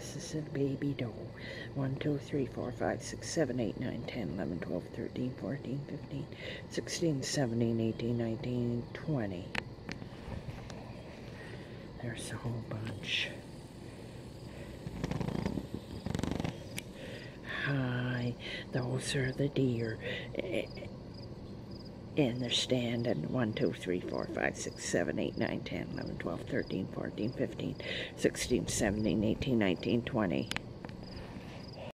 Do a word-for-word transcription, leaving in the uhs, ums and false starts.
this is a baby doe. one, two, three, four, five, six, seven, eight, nine, ten, eleven, twelve, thirteen, fourteen, fifteen, sixteen, seventeen, eighteen, nineteen, twenty. There's a whole bunch. Hi, those are the deer in the stand, and one, two, three, four, five, six, seven, eight, nine, ten, eleven, twelve, thirteen, fourteen, fifteen, sixteen, seventeen, eighteen, nineteen, twenty.